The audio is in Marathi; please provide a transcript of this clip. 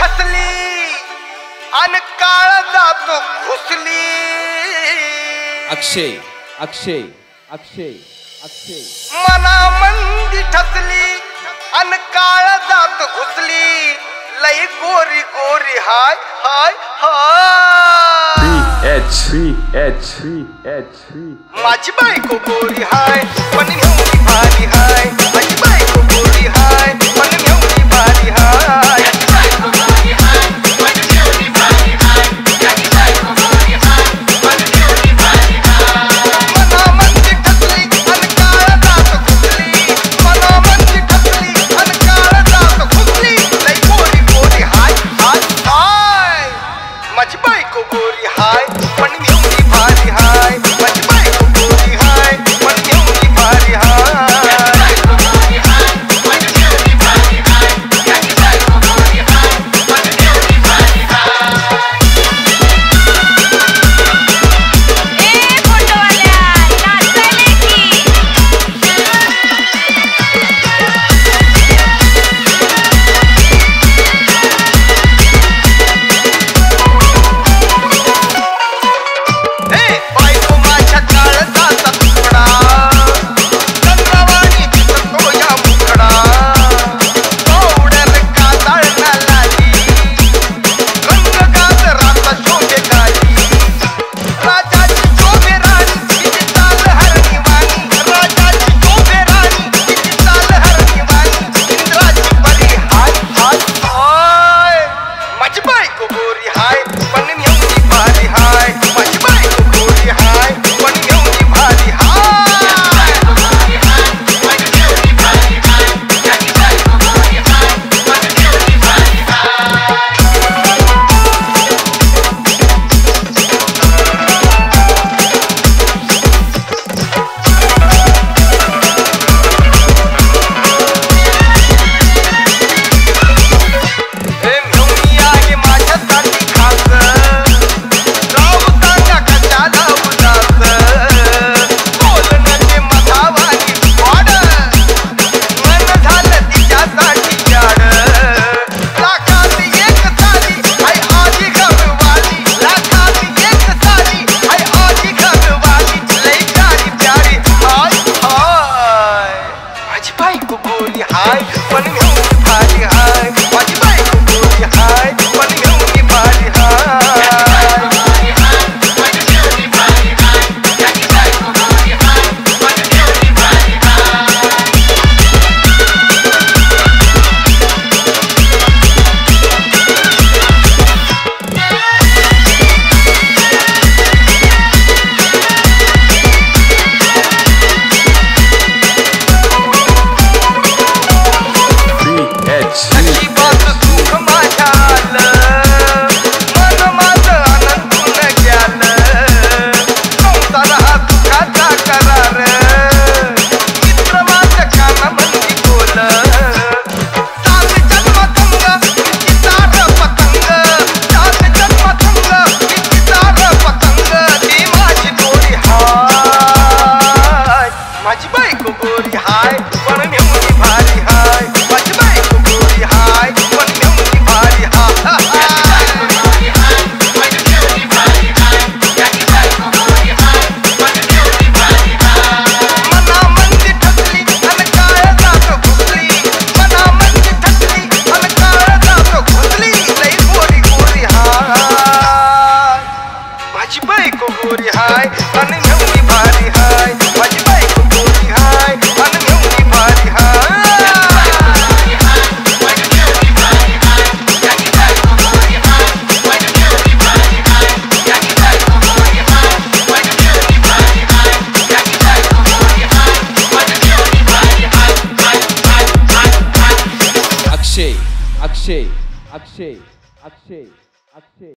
ठसली अन काळजात घुसली. अक्षय अक्षय अक्षय अक्षय मनामंदी ठसली अन काळजात घुसली. लई गोरी गोरी हाय हाय हाय. माझी बायको गोरी हाय पण मेवणी भारी हाय. माझी बायको गोरी हाय पण मेवणी भारी हाय. मनामंदी ठसली अन काळजात घुसली. मनामंदी ठसली अन काळजात घुसली. लई गोरी गोरी हाय हाय हाय. माझी बायको गोरी हाय पण मेवणी भारी हाय. माझी बायको गोरी हाय पण मेवणी भारी हाय. अक्षय अक्षय अक्षय अक्षय अक्षय